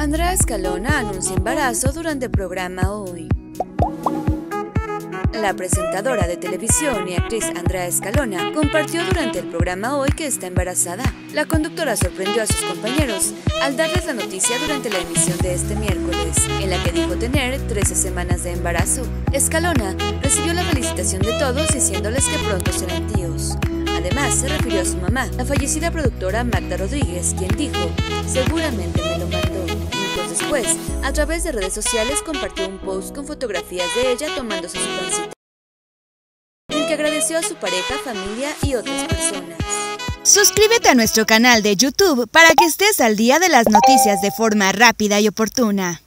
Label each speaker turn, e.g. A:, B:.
A: Andrea Escalona anuncia embarazo durante el programa Hoy. La presentadora de televisión y actriz Andrea Escalona compartió durante el programa Hoy que está embarazada. La conductora sorprendió a sus compañeros al darles la noticia durante la emisión de este miércoles, en la que dijo tener 13 semanas de embarazo. Escalona recibió la felicitación de todos diciéndoles que pronto serán tíos. Además, se refirió a su mamá, la fallecida productora Magda Rodríguez, quien dijo: "Seguramente me lo mandó". Minutos después, a través de redes sociales compartió un post con fotografías de ella tomándose su pancita, en el que agradeció a su pareja, familia y otras personas.
B: Suscríbete a nuestro canal de YouTube para que estés al día de las noticias de forma rápida y oportuna.